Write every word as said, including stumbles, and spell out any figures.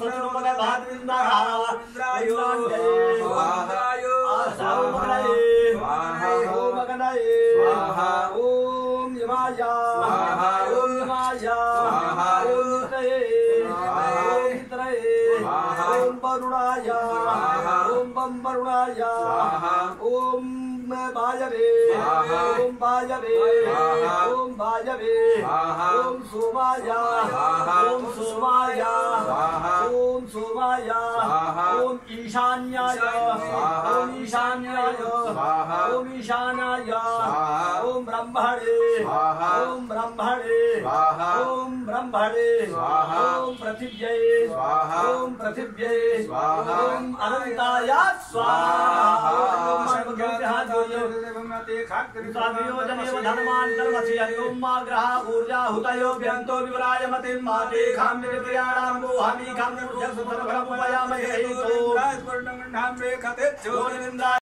ओम यमाया ओम यमाया ओम ओम वरुणाया ओम बम वरुणाया ओम वायवे ओम वायवे ओम वायवे ओम सोमाया ओम सोमाया ओम सोमाया ओम ईशान्याय ओम ईशान्याय ओम ईशानाय ओम ब्रह्मणे ओम ब्रह्मणे ओम ब्रह्मणे ओम पृथिव्यै ओम पृथिव्यै ओम अनंताय स्वाहा ओम ऊर्जा हुतयो व्यंतो विवराय मतिं माते खाम विक्रियाणां मोहामि खाम